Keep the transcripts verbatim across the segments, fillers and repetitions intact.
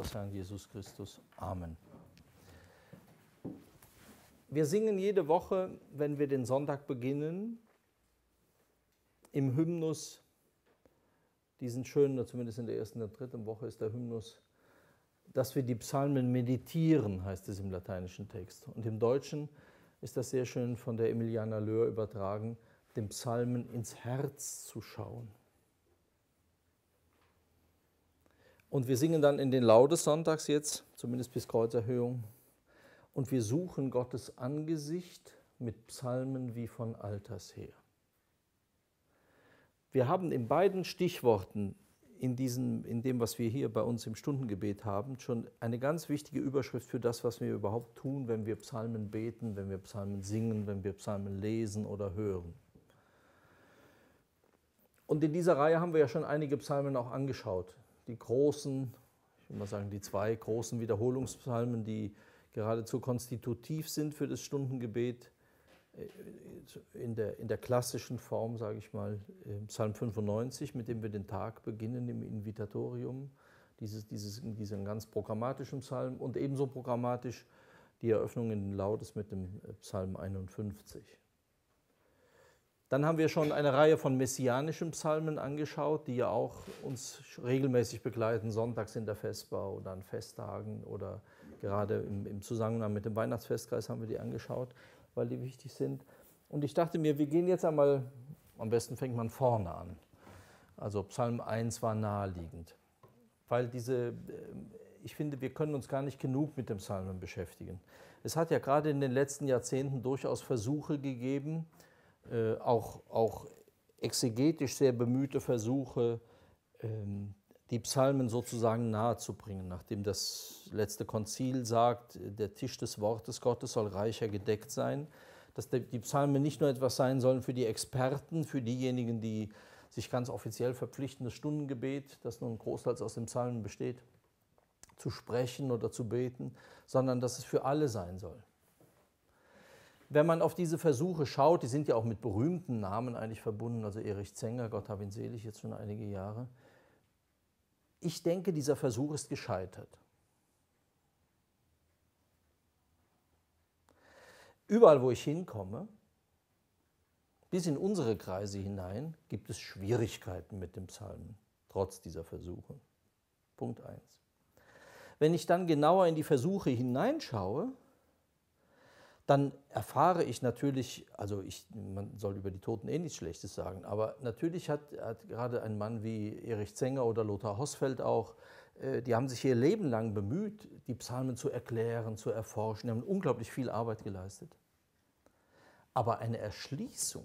unseres Herrn Jesus Christus. Amen. Wir singen jede Woche, wenn wir den Sonntag beginnen, im Hymnus, diesen schönen, zumindest in der ersten und dritten Woche ist der Hymnus, dass wir die Psalmen meditieren, heißt es im lateinischen Text. Und im Deutschen ist das sehr schön von der Emiliana Löhr übertragen, den Psalmen ins Herz zu schauen. Und wir singen dann in den Laudes sonntags jetzt, zumindest bis Kreuzerhöhung, und wir suchen Gottes Angesicht mit Psalmen wie von alters her. Wir haben in beiden Stichworten, in, diesem, in dem, was wir hier bei uns im Stundengebet haben, schon eine ganz wichtige Überschrift für das, was wir überhaupt tun, wenn wir Psalmen beten, wenn wir Psalmen singen, wenn wir Psalmen lesen oder hören. Und in dieser Reihe haben wir ja schon einige Psalmen auch angeschaut. Die großen, ich will mal sagen, die zwei großen Wiederholungspsalmen, die geradezu konstitutiv sind für das Stundengebet, in der, in der klassischen Form, sage ich mal, Psalm fünfundneunzig, mit dem wir den Tag beginnen im Invitatorium, dieses, dieses, diesen ganz programmatischen Psalm, und ebenso programmatisch die Eröffnung in den Laudes mit dem Psalm einundfünfzig. Dann haben wir schon eine Reihe von messianischen Psalmen angeschaut, die ja auch uns regelmäßig begleiten, sonntags in der Vesper oder an Festtagen oder gerade im, im Zusammenhang mit dem Weihnachtsfestkreis haben wir die angeschaut, weil die wichtig sind. Und ich dachte mir, wir gehen jetzt einmal, am besten fängt man vorne an. Also Psalm eins war naheliegend, weil diese, ich finde, wir können uns gar nicht genug mit dem Psalmen beschäftigen. Es hat ja gerade in den letzten Jahrzehnten durchaus Versuche gegeben, Äh, auch, auch exegetisch sehr bemühte Versuche, ähm, die Psalmen sozusagen nahezubringen, nachdem das letzte Konzil sagt, der Tisch des Wortes Gottes soll reicher gedeckt sein, dass die Psalmen nicht nur etwas sein sollen für die Experten, für diejenigen, die sich ganz offiziell verpflichten, das Stundengebet, das nun großteils aus den Psalmen besteht, zu sprechen oder zu beten, sondern dass es für alle sein soll. Wenn man auf diese Versuche schaut, die sind ja auch mit berühmten Namen eigentlich verbunden, also Erich Zenger, Gott hab ihn selig, jetzt schon einige Jahre. Ich denke, dieser Versuch ist gescheitert. Überall, wo ich hinkomme, bis in unsere Kreise hinein, gibt es Schwierigkeiten mit dem Psalmen, trotz dieser Versuche. Punkt eins. Wenn ich dann genauer in die Versuche hineinschaue, dann erfahre ich natürlich, also ich, man soll über die Toten eh nichts Schlechtes sagen, aber natürlich hat, hat gerade ein Mann wie Erich Zenger oder Lothar Hosfeld auch, äh, die haben sich ihr Leben lang bemüht, die Psalmen zu erklären, zu erforschen, die haben unglaublich viel Arbeit geleistet. Aber eine Erschließung,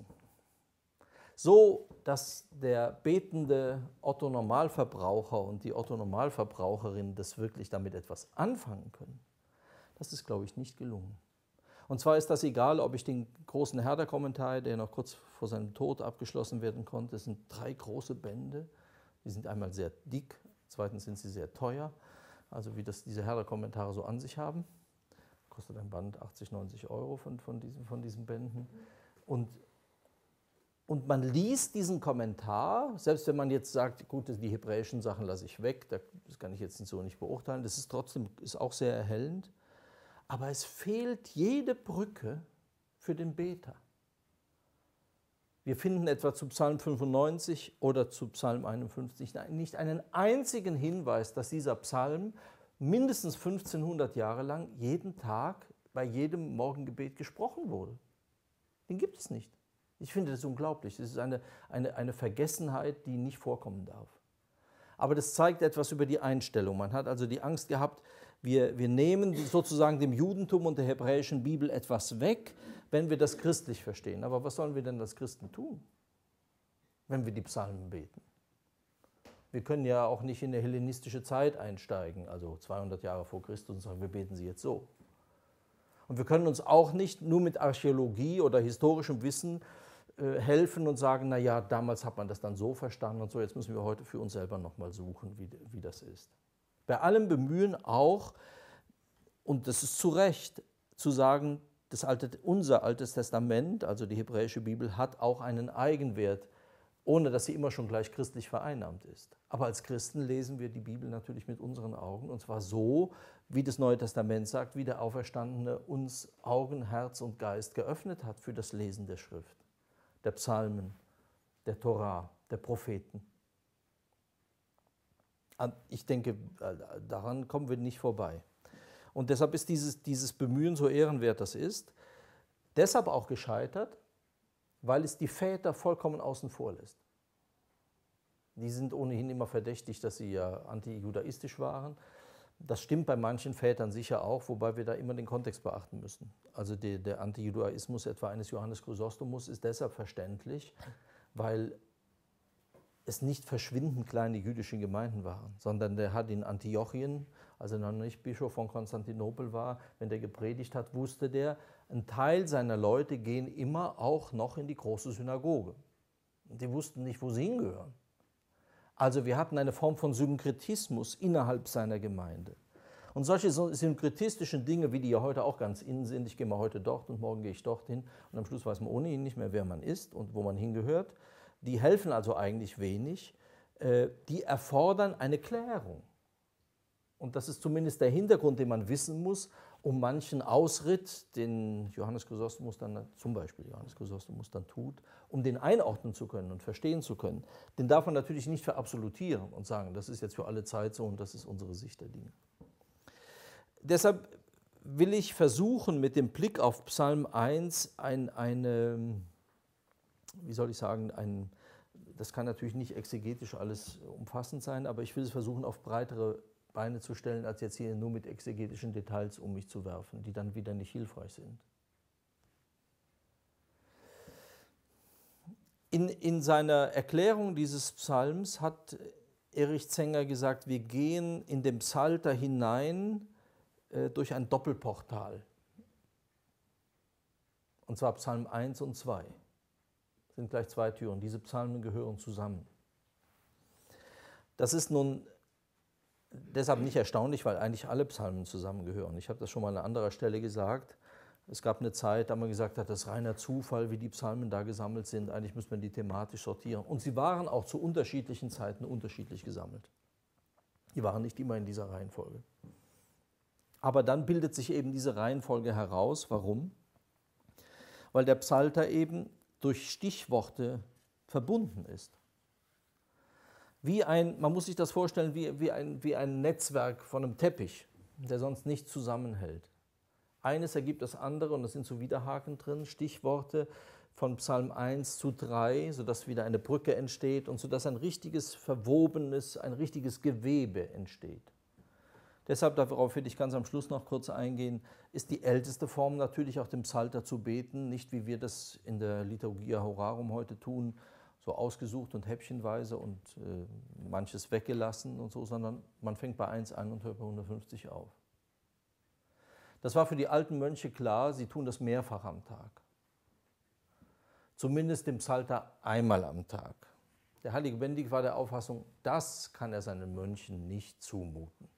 so dass der betende Otto-Normalverbraucher und die Otto-Normalverbraucherin das wirklich damit etwas anfangen können, das ist, glaube ich, nicht gelungen. Und zwar ist das egal, ob ich den großen Herder-Kommentar, der noch kurz vor seinem Tod abgeschlossen werden konnte, es sind drei große Bände, die sind einmal sehr dick, zweitens sind sie sehr teuer, also wie das diese Herder-Kommentare so an sich haben. Kostet ein Band achtzig, neunzig Euro von, von, diesen, von diesen Bänden. Und, und man liest diesen Kommentar, selbst wenn man jetzt sagt, gut, die hebräischen Sachen lasse ich weg, das kann ich jetzt so nicht beurteilen, das ist trotzdem ist auch sehr erhellend. Aber es fehlt jede Brücke für den Beter. Wir finden etwa zu Psalm fünfundneunzig oder zu Psalm einundfünfzig nicht einen einzigen Hinweis, dass dieser Psalm mindestens fünfzehnhundert Jahre lang jeden Tag bei jedem Morgengebet gesprochen wurde. Den gibt es nicht. Ich finde das unglaublich. Das ist eine, eine, eine Vergessenheit, die nicht vorkommen darf. Aber das zeigt etwas über die Einstellung. Man hat also die Angst gehabt, Wir, wir nehmen sozusagen dem Judentum und der hebräischen Bibel etwas weg, wenn wir das christlich verstehen. Aber was sollen wir denn als Christen tun, wenn wir die Psalmen beten? Wir können ja auch nicht in eine hellenistische Zeit einsteigen, also zweihundert Jahre vor Christus, und sagen, wir beten sie jetzt so. Und wir können uns auch nicht nur mit Archäologie oder historischem Wissen äh, helfen und sagen, naja, damals hat man das dann so verstanden und so, jetzt müssen wir heute für uns selber nochmal suchen, wie, wie das ist. Bei allem Bemühen auch, und das ist zu Recht, zu sagen, das alte, unser Altes Testament, also die hebräische Bibel, hat auch einen Eigenwert ohne dass sie immer schon gleich christlich vereinnahmt ist. Aber als Christen lesen wir die Bibel natürlich mit unseren Augen, und zwar so, wie das Neue Testament sagt, wie der Auferstandene uns Augen, Herz und Geist geöffnet hat für das Lesen der Schrift, der Psalmen, der Torah, der Propheten. Ich denke, daran kommen wir nicht vorbei. Und deshalb ist dieses, dieses Bemühen, so ehrenwert das ist, deshalb auch gescheitert, weil es die Väter vollkommen außen vor lässt. Die sind ohnehin immer verdächtig, dass sie ja antijudaistisch waren. Das stimmt bei manchen Vätern sicher auch, wobei wir da immer den Kontext beachten müssen. Also der, der Antijudaismus etwa eines Johannes Chrysostomus ist deshalb verständlich, weil es nicht verschwindend kleine jüdische Gemeinden waren, sondern der hat in Antiochien, als er noch nicht Bischof von Konstantinopel war, wenn der gepredigt hat, wusste der, ein Teil seiner Leute gehen immer auch noch in die große Synagoge. Und die wussten nicht, wo sie hingehören. Also wir hatten eine Form von Synkretismus innerhalb seiner Gemeinde. Und solche synkretistischen Dinge, wie die ja heute auch ganz innen sind, ich gehe mal heute dort und morgen gehe ich dorthin und am Schluss weiß man ohnehin nicht mehr, wer man ist und wo man hingehört, die helfen also eigentlich wenig, die erfordern eine Klärung. Und das ist zumindest der Hintergrund, den man wissen muss, um manchen Ausritt, den Johannes Chrysostomus dann, zum Beispiel Johannes Chrysostomus dann tut, um den einordnen zu können und verstehen zu können. Den darf man natürlich nicht verabsolutieren und sagen, das ist jetzt für alle Zeit so und das ist unsere Sicht der Dinge. Deshalb will ich versuchen, mit dem Blick auf Psalm eins ein, eine, wie soll ich sagen, ein, das kann natürlich nicht exegetisch alles umfassend sein, aber ich will es versuchen, auf breitere Beine zu stellen, als jetzt hier nur mit exegetischen Details um mich zu werfen, die dann wieder nicht hilfreich sind. In, in seiner Erklärung dieses Psalms hat Erich Zenger gesagt, wir gehen in den Psalter hinein äh, durch ein Doppelportal. Und zwar Psalm eins und zwei. Das sind gleich zwei Türen. Diese Psalmen gehören zusammen. Das ist nun deshalb nicht erstaunlich, weil eigentlich alle Psalmen zusammengehören. Ich habe das schon mal an anderer Stelle gesagt. Es gab eine Zeit, da man gesagt hat, das ist reiner Zufall, wie die Psalmen da gesammelt sind. Eigentlich müsste man die thematisch sortieren. Und sie waren auch zu unterschiedlichen Zeiten unterschiedlich gesammelt. Die waren nicht immer in dieser Reihenfolge. Aber dann bildet sich eben diese Reihenfolge heraus. Warum? Weil der Psalter eben durch Stichworte verbunden ist. Wie ein, man muss sich das vorstellen, wie, wie, ein, wie ein Netzwerk von einem Teppich, der sonst nicht zusammenhält. Eines ergibt das andere und es sind so Widerhaken drin, Stichworte von Psalm eins zu drei, sodass wieder eine Brücke entsteht und sodass ein richtiges verwobenes, ein richtiges Gewebe entsteht. Deshalb, darauf will ich ganz am Schluss noch kurz eingehen, ist die älteste Form natürlich auch dem Psalter zu beten, nicht wie wir das in der Liturgia Horarum heute tun, so ausgesucht und häppchenweise und äh, manches weggelassen und so, sondern man fängt bei eins an und hört bei hundertfünfzig auf. Das war für die alten Mönche klar, sie tun das mehrfach am Tag. Zumindest dem Psalter einmal am Tag. Der heilige Benedikt war der Auffassung, das kann er seinen Mönchen nicht zumuten.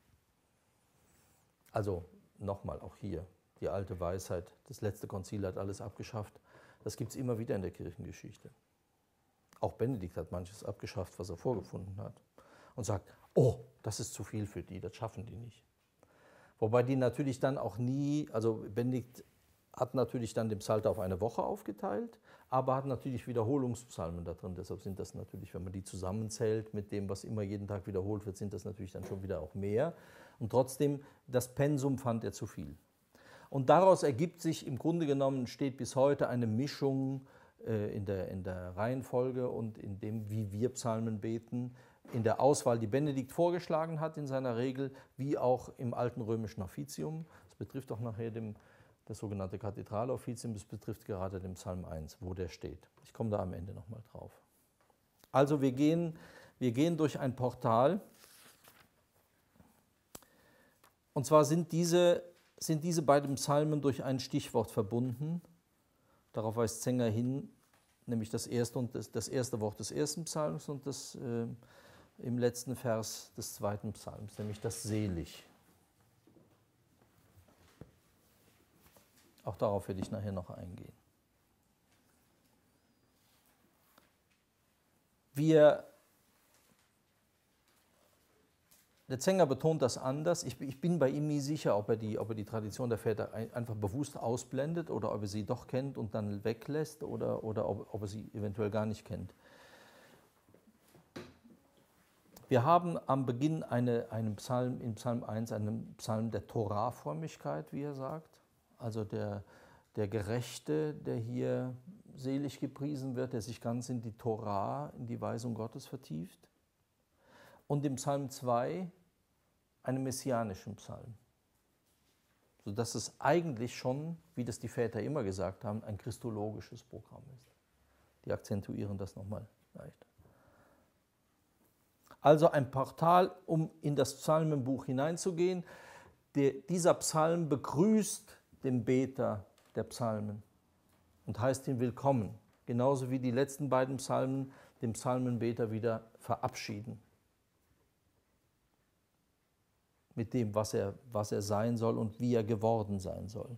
Also nochmal, auch hier, die alte Weisheit, das letzte Konzil hat alles abgeschafft, das gibt es immer wieder in der Kirchengeschichte. Auch Benedikt hat manches abgeschafft, was er vorgefunden hat. Und sagt, oh, das ist zu viel für die, das schaffen die nicht. Wobei die natürlich dann auch nie, also Benedikt hat natürlich dann den Psalter auf eine Woche aufgeteilt, aber hat natürlich Wiederholungspsalmen da drin. Deshalb sind das natürlich, wenn man die zusammenzählt mit dem, was immer jeden Tag wiederholt wird, sind das natürlich dann schon wieder auch mehr. Und trotzdem, das Pensum fand er zu viel. Und daraus ergibt sich im Grunde genommen, steht bis heute eine Mischung In der, in der Reihenfolge und in dem, wie wir Psalmen beten, in der Auswahl, die Benedikt vorgeschlagen hat in seiner Regel, wie auch im alten römischen Offizium. Das betrifft auch nachher dem, das sogenannte Kathedraloffizium, das betrifft gerade den Psalm eins, wo der steht. Ich komme da am Ende nochmal drauf. Also wir gehen, wir gehen durch ein Portal, und zwar sind diese, sind diese beiden Psalmen durch ein Stichwort verbunden. Darauf weist Zenger hin, nämlich das erste, und das, das erste Wort des ersten Psalms und das äh, im letzten Vers des zweiten Psalms, nämlich das selig. Auch darauf werde ich nachher noch eingehen. wir, der Zenger betont das anders. Ich, ich bin bei ihm nie sicher, ob er, die, ob er die Tradition der Väter ein, einfach bewusst ausblendet oder ob er sie doch kennt und dann weglässt oder, oder ob, ob er sie eventuell gar nicht kennt. Wir haben am Beginn eine, einen Psalm, in Psalm eins einen Psalm der Torah-Frömmigkeit, wie er sagt. Also der, der Gerechte, der hier selig gepriesen wird, der sich ganz in die Torah, in die Weisung Gottes vertieft. Und im Psalm zwei einen messianischen Psalm. Sodass es eigentlich schon, wie das die Väter immer gesagt haben, ein christologisches Programm ist. Die akzentuieren das nochmal leicht. Also ein Portal, um in das Psalmenbuch hineinzugehen. Der, dieser Psalm begrüßt den Beter der Psalmen und heißt ihn willkommen, genauso wie die letzten beiden Psalmen den Psalmenbeter wieder verabschieden mit dem, was er, was er sein soll und wie er geworden sein soll.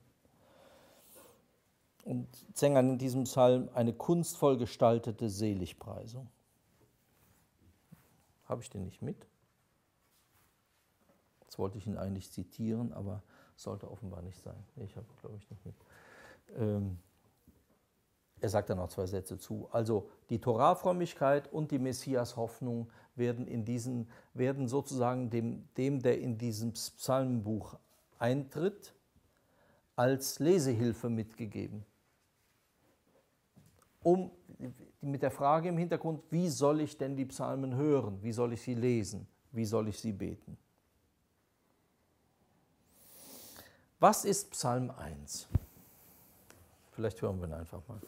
Und Zenger nennt diesem Psalm eine kunstvoll gestaltete Seligpreisung. Habe ich den nicht mit? Jetzt wollte ich ihn eigentlich zitieren, aber sollte offenbar nicht sein. Ich habe, glaube ich, nicht mit. Ähm, er sagt da noch zwei Sätze zu. Also die Torah-Frömmigkeit und die Messias-Hoffnung werden, in diesen, werden sozusagen dem, dem, der in diesem Psalmenbuch eintritt, als Lesehilfe mitgegeben. Um, mit der Frage im Hintergrund, wie soll ich denn die Psalmen hören? Wie soll ich sie lesen? Wie soll ich sie beten? Was ist Psalm eins? Vielleicht hören wir ihn einfach mal.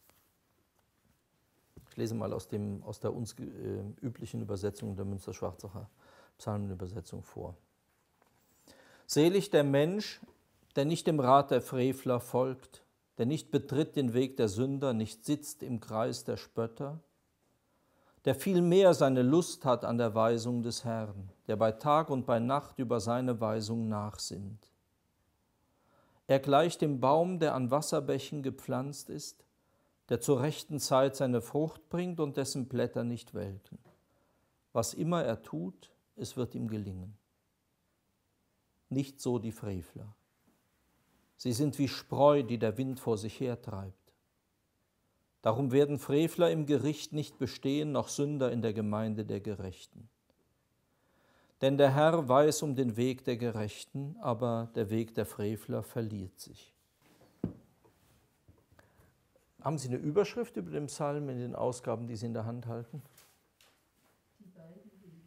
Ich lese mal aus, dem, aus der uns äh, üblichen Übersetzung der Münster-Schwarzacher Psalmenübersetzung vor. Selig der Mensch, der nicht dem Rat der Frevler folgt, der nicht betritt den Weg der Sünder, nicht sitzt im Kreis der Spötter, der vielmehr seine Lust hat an der Weisung des Herrn, der bei Tag und bei Nacht über seine Weisung nachsinnt. Er gleicht dem Baum, der an Wasserbächen gepflanzt ist, der zur rechten Zeit seine Frucht bringt und dessen Blätter nicht welken. Was immer er tut, es wird ihm gelingen. Nicht so die Frevler. Sie sind wie Spreu, die der Wind vor sich hertreibt. Darum werden Frevler im Gericht nicht bestehen, noch Sünder in der Gemeinde der Gerechten. Denn der Herr weiß um den Weg der Gerechten, aber der Weg der Frevler verliert sich. Haben Sie eine Überschrift über den Psalm in den Ausgaben, die Sie in der Hand halten? Die beiden Wege.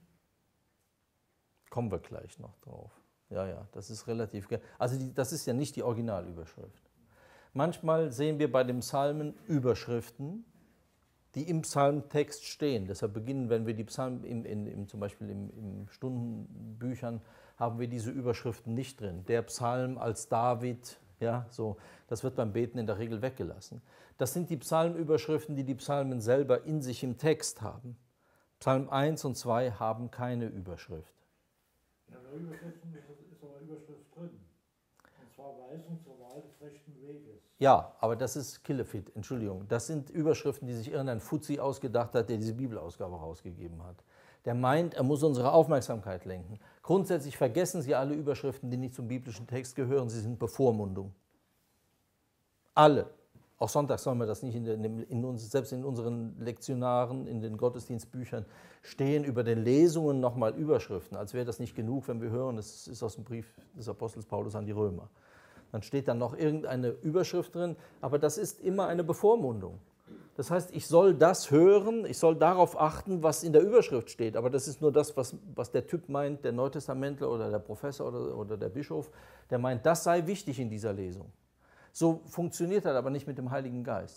Kommen wir gleich noch drauf. Ja, ja, das ist relativ... Also die, das ist ja nicht die Originalüberschrift. Manchmal sehen wir bei den Psalmen Überschriften, die im Psalmtext stehen. Deshalb beginnen, wenn wir die Psalmen, im, in, im, zum Beispiel im, im Stundenbüchern, haben wir diese Überschriften nicht drin. Der Psalm als David, ja, so, das wird beim Beten in der Regel weggelassen. Das sind die Psalmüberschriften, die die Psalmen selber in sich im Text haben. Psalm eins und zwei haben keine Überschrift. Ja, in der Überschrift ist aber eine Überschrift drin. Und zwar Weisung zur Wahl des rechten Weges. Ja, aber das ist Killefit, Entschuldigung. Das sind Überschriften, die sich irgendein Fuzzi ausgedacht hat, der diese Bibelausgabe rausgegeben hat. Der meint, er muss unsere Aufmerksamkeit lenken. Grundsätzlich vergessen Sie alle Überschriften, die nicht zum biblischen Text gehören. Sie sind Bevormundung. Alle. Auch sonntags sollen wir das nicht, in den, in uns, selbst in unseren Lektionaren, in den Gottesdienstbüchern, stehen über den Lesungen nochmal Überschriften, als wäre das nicht genug, wenn wir hören, das ist aus dem Brief des Apostels Paulus an die Römer. Dann steht dann noch irgendeine Überschrift drin, aber das ist immer eine Bevormundung. Das heißt, ich soll das hören, ich soll darauf achten, was in der Überschrift steht, aber das ist nur das, was, was der Typ meint, der Neutestamentler oder der Professor oder, oder der Bischof, der meint, das sei wichtig in dieser Lesung. So funktioniert das aber nicht mit dem Heiligen Geist.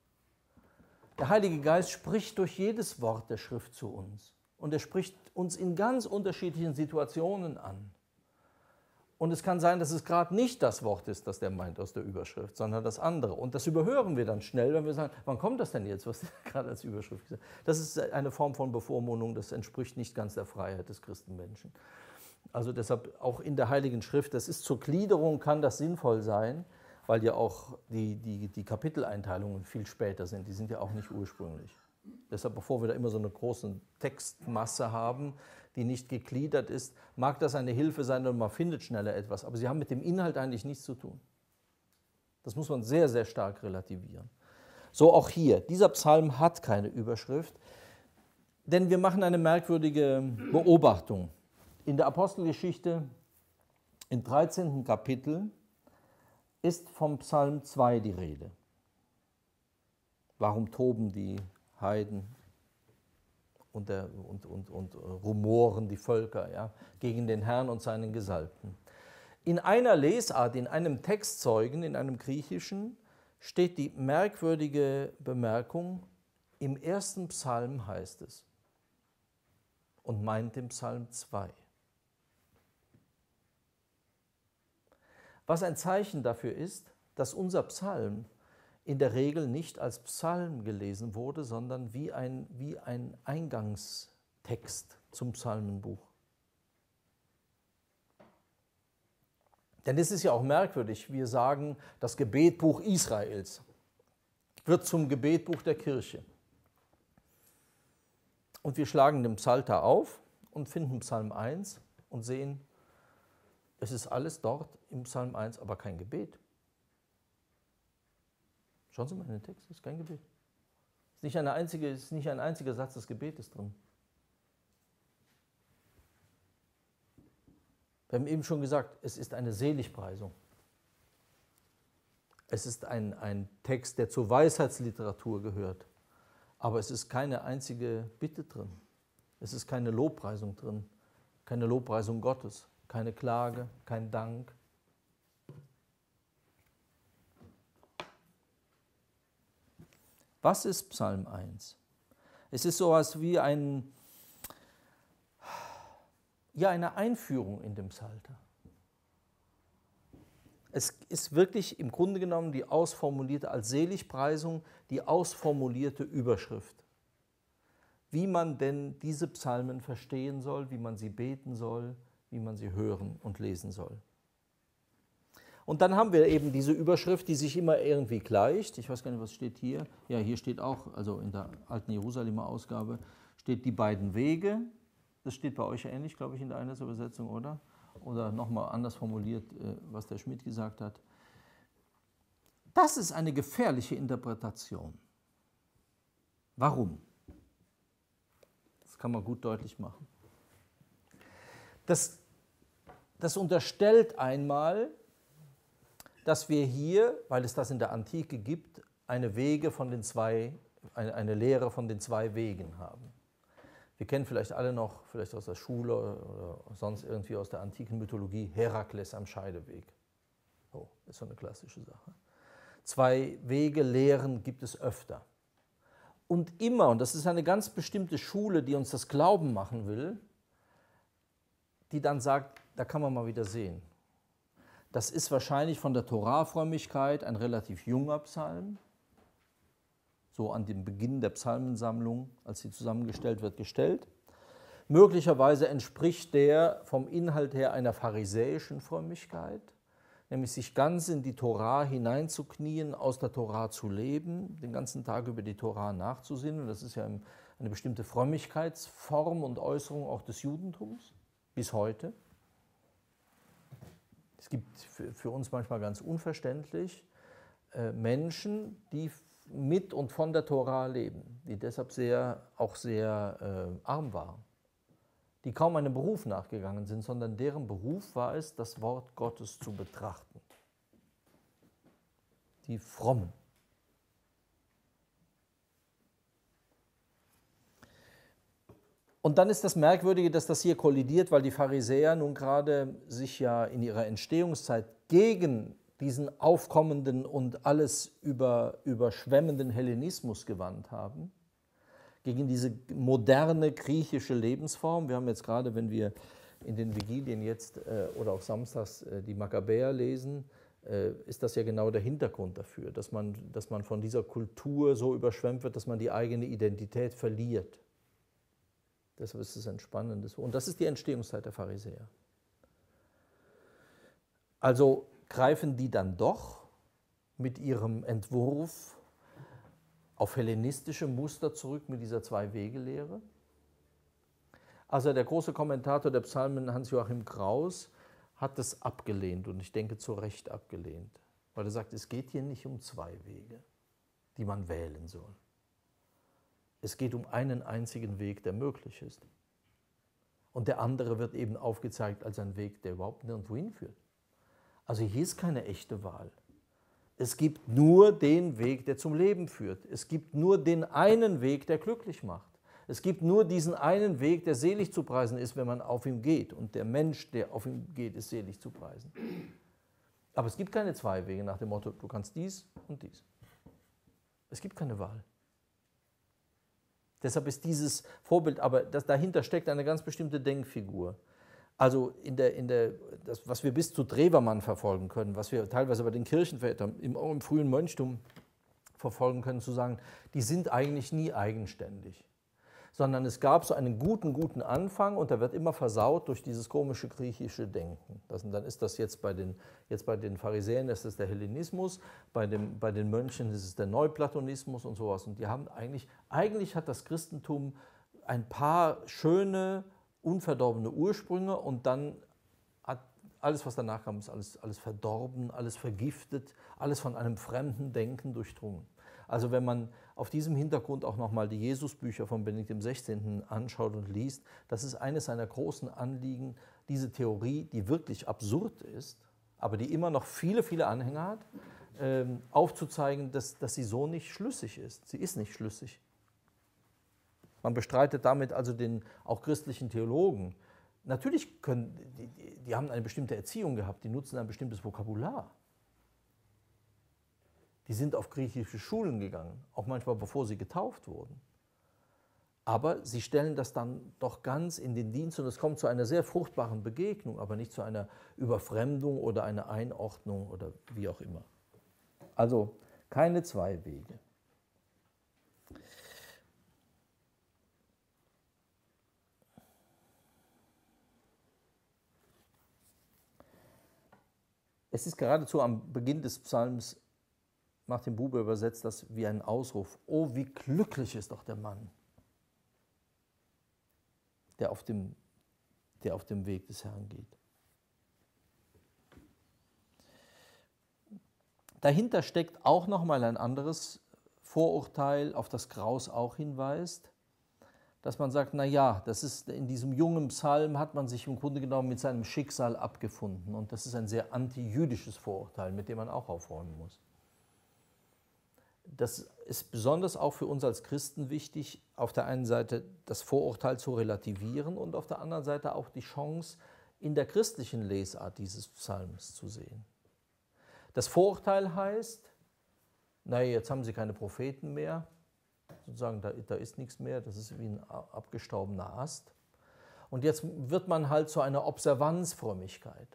Der Heilige Geist spricht durch jedes Wort der Schrift zu uns. Und er spricht uns in ganz unterschiedlichen Situationen an. Und es kann sein, dass es gerade nicht das Wort ist, das der meint aus der Überschrift, sondern das andere. Und das überhören wir dann schnell, wenn wir sagen, wann kommt das denn jetzt, was gerade als Überschrift gesagt hat. Das ist eine Form von Bevormundung, das entspricht nicht ganz der Freiheit des Christenmenschen. Also deshalb auch in der Heiligen Schrift, das ist zur Gliederung, kann das sinnvoll sein, weil ja auch die, die, die Kapiteleinteilungen viel später sind, die sind ja auch nicht ursprünglich. Deshalb, bevor wir da immer so eine große Textmasse haben, die nicht gegliedert ist, mag das eine Hilfe sein und man findet schneller etwas. Aber sie haben mit dem Inhalt eigentlich nichts zu tun. Das muss man sehr, sehr stark relativieren. So auch hier. Dieser Psalm hat keine Überschrift, denn wir machen eine merkwürdige Beobachtung. In der Apostelgeschichte, im dreizehnten Kapitel, ist vom Psalm zwei die Rede. Warum toben die Heiden und, der, und, und, und rumoren die Völker, ja, gegen den Herrn und seinen Gesalbten? In einer Lesart, in einem Textzeugen, in einem griechischen, steht die merkwürdige Bemerkung, im ersten Psalm heißt es, und meint den Psalm zwei. Was ein Zeichen dafür ist, dass unser Psalm in der Regel nicht als Psalm gelesen wurde, sondern wie ein, wie ein Eingangstext zum Psalmenbuch. Denn es ist ja auch merkwürdig, wir sagen, das Gebetbuch Israels wird zum Gebetbuch der Kirche. Und wir schlagen den Psalter auf und finden Psalm eins und sehen, es ist alles dort im Psalm eins, aber kein Gebet. Schauen Sie mal in den Text, es ist kein Gebet. Es ist nicht, eine einzige, es ist nicht ein einziger Satz des Gebetes drin. Wir haben eben schon gesagt, es ist eine Seligpreisung. Es ist ein, ein Text, der zur Weisheitsliteratur gehört. Aber es ist keine einzige Bitte drin. Es ist keine Lobpreisung drin. Keine Lobpreisung Gottes. Keine Klage, kein Dank. Was ist Psalm eins? Es ist sowas wie ein, ja, eine Einführung in den Psalter. Es ist wirklich im Grunde genommen die ausformulierte, als Seligpreisung, die ausformulierte Überschrift. Wie man denn diese Psalmen verstehen soll, wie man sie beten soll, wie man sie hören und lesen soll. Und dann haben wir eben diese Überschrift, die sich immer irgendwie gleicht. Ich weiß gar nicht, was steht hier. Ja, hier steht auch, also in der alten Jerusalemer Ausgabe, steht die beiden Wege. Das steht bei euch ja ähnlich, glaube ich, in der Einheitsübersetzung, oder? Oder nochmal anders formuliert, was der Schmidt gesagt hat. Das ist eine gefährliche Interpretation. Warum? Das kann man gut deutlich machen. Das, das unterstellt einmal, dass wir hier, weil es das in der Antike gibt, eine, Wege von den zwei, eine, eine Lehre von den zwei Wegen haben. Wir kennen vielleicht alle noch, vielleicht aus der Schule oder sonst irgendwie aus der antiken Mythologie, Herakles am Scheideweg. Oh, ist so eine klassische Sache. Zwei Wege, Lehren gibt es öfter. Und immer, und das ist eine ganz bestimmte Schule, die uns das Glauben machen will, die dann sagt, da kann man mal wieder sehen. Das ist wahrscheinlich von der Torah-Frömmigkeit ein relativ junger Psalm, so an dem Beginn der Psalmensammlung, als sie zusammengestellt wird, gestellt. Möglicherweise entspricht der vom Inhalt her einer pharisäischen Frömmigkeit, nämlich sich ganz in die Torah hineinzuknien, aus der Torah zu leben, den ganzen Tag über die Torah nachzusinnen. Und das ist ja eine bestimmte Frömmigkeitsform und Äußerung auch des Judentums bis heute. Es gibt für uns manchmal ganz unverständlich äh, Menschen, die mit und von der Torah leben, die deshalb sehr, auch sehr äh, arm waren, die kaum einem Beruf nachgegangen sind, sondern deren Beruf war es, das Wort Gottes zu betrachten. Die Frommen. Und dann ist das Merkwürdige, dass das hier kollidiert, weil die Pharisäer nun gerade sich ja in ihrer Entstehungszeit gegen diesen aufkommenden und alles über, überschwemmenden Hellenismus gewandt haben, gegen diese moderne griechische Lebensform. Wir haben jetzt gerade, wenn wir in den Vigilien jetzt äh, oder auch samstags äh, die Makkabäer lesen, äh, ist das ja genau der Hintergrund dafür, dass man, dass man von dieser Kultur so überschwemmt wird, dass man die eigene Identität verliert. Deshalb ist es ein spannendes. Und das ist die Entstehungszeit der Pharisäer. Also greifen die dann doch mit ihrem Entwurf auf hellenistische Muster zurück mit dieser Zwei-Wege-Lehre. Also der große Kommentator der Psalmen, Hans-Joachim Kraus, hat das abgelehnt und ich denke zu Recht abgelehnt, weil er sagt, es geht hier nicht um zwei Wege, die man wählen soll. Es geht um einen einzigen Weg, der möglich ist. Und der andere wird eben aufgezeigt als ein Weg, der überhaupt nirgendwo hinführt. Also hier ist keine echte Wahl. Es gibt nur den Weg, der zum Leben führt. Es gibt nur den einen Weg, der glücklich macht. Es gibt nur diesen einen Weg, der selig zu preisen ist, wenn man auf ihm geht. Und der Mensch, der auf ihm geht, ist selig zu preisen. Aber es gibt keine zwei Wege nach dem Motto, du kannst dies und dies. Es gibt keine Wahl. Deshalb ist dieses Vorbild, aber das, dahinter steckt eine ganz bestimmte Denkfigur. Also in der, in der, das, was wir bis zu Drewermann verfolgen können, was wir teilweise bei den Kirchenvätern im, im frühen Mönchtum verfolgen können, zu sagen, die sind eigentlich nie eigenständig. Sondern es gab so einen guten, guten Anfang und der wird immer versaut durch dieses komische griechische Denken. Das, und dann ist das jetzt bei den, jetzt bei den Pharisäern, das ist der Hellenismus, bei, dem, bei den Mönchen ist es der Neuplatonismus und sowas. Und die haben eigentlich, eigentlich hat das Christentum ein paar schöne, unverdorbene Ursprünge und dann hat alles, was danach kam, ist alles, alles verdorben, alles vergiftet, alles von einem fremden Denken durchdrungen. Also wenn man auf diesem Hintergrund auch nochmal die Jesusbücher von Benedikt dem Sechzehnten anschaut und liest, das ist eines seiner großen Anliegen, diese Theorie, die wirklich absurd ist, aber die immer noch viele, viele Anhänger hat, ähm, aufzuzeigen, dass, dass sie so nicht schlüssig ist. Sie ist nicht schlüssig. Man bestreitet damit also den auch christlichen Theologen. Natürlich können, die, die, die haben eine bestimmte Erziehung gehabt, die nutzen ein bestimmtes Vokabular. Die sind auf griechische Schulen gegangen, auch manchmal bevor sie getauft wurden. Aber sie stellen das dann doch ganz in den Dienst und es kommt zu einer sehr fruchtbaren Begegnung, aber nicht zu einer Überfremdung oder einer Einordnung oder wie auch immer. Also keine zwei Wege. Es ist geradezu am Beginn des Psalms, Martin Buber übersetzt das wie ein Ausruf. Oh, wie glücklich ist doch der Mann, der auf dem, der auf dem Weg des Herrn geht. Dahinter steckt auch nochmal ein anderes Vorurteil, auf das Kraus auch hinweist, dass man sagt, na ja, das ist in diesem jungen Psalm hat man sich im Grunde genommen mit seinem Schicksal abgefunden und das ist ein sehr antijüdisches Vorurteil, mit dem man auch aufräumen muss. Das ist besonders auch für uns als Christen wichtig, auf der einen Seite das Vorurteil zu relativieren und auf der anderen Seite auch die Chance, in der christlichen Lesart dieses Psalms zu sehen. Das Vorurteil heißt, naja, jetzt haben sie keine Propheten mehr, sozusagen, da, da ist nichts mehr, das ist wie ein abgestorbener Ast. Und jetzt wird man halt zu einer Observanzfrömmigkeit.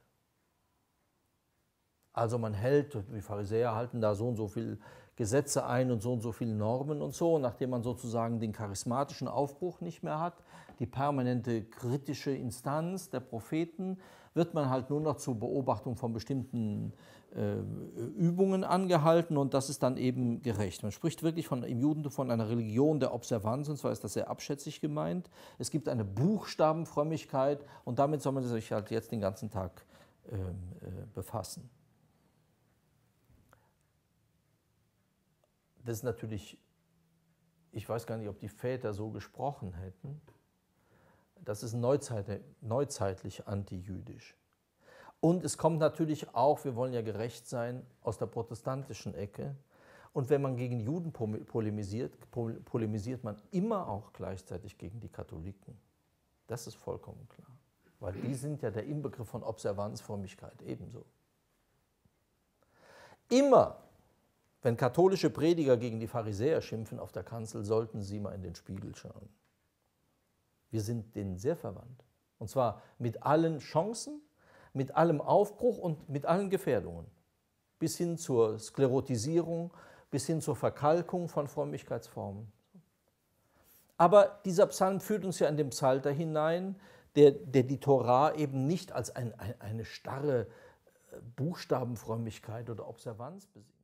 Also man hält, die Pharisäer halten da so und so viele Gesetze ein und so und so viele Normen und so, nachdem man sozusagen den charismatischen Aufbruch nicht mehr hat, die permanente kritische Instanz der Propheten, wird man halt nur noch zur Beobachtung von bestimmten äh, Übungen angehalten und das ist dann eben gerecht. Man spricht wirklich von, im Judentum von einer Religion der Observanz und zwar ist das sehr abschätzig gemeint. Es gibt eine Buchstabenfrömmigkeit und damit soll man sich halt jetzt den ganzen Tag äh, äh, befassen. Das ist natürlich, ich weiß gar nicht, ob die Väter so gesprochen hätten. Das ist neuzeit, neuzeitlich antijüdisch. Und es kommt natürlich auch, wir wollen ja gerecht sein, aus der protestantischen Ecke. Und wenn man gegen Juden polemisiert, polemisiert man immer auch gleichzeitig gegen die Katholiken. Das ist vollkommen klar. Weil die sind ja der Inbegriff von Observanzfrömmigkeit ebenso. Immer, wenn katholische Prediger gegen die Pharisäer schimpfen auf der Kanzel, sollten sie mal in den Spiegel schauen. Wir sind denen sehr verwandt. Und zwar mit allen Chancen, mit allem Aufbruch und mit allen Gefährdungen. Bis hin zur Sklerotisierung, bis hin zur Verkalkung von Frömmigkeitsformen. Aber dieser Psalm führt uns ja in den Psalter hinein, der, der die Torah eben nicht als ein, ein, eine starre Buchstabenfrömmigkeit oder Observanz besieht.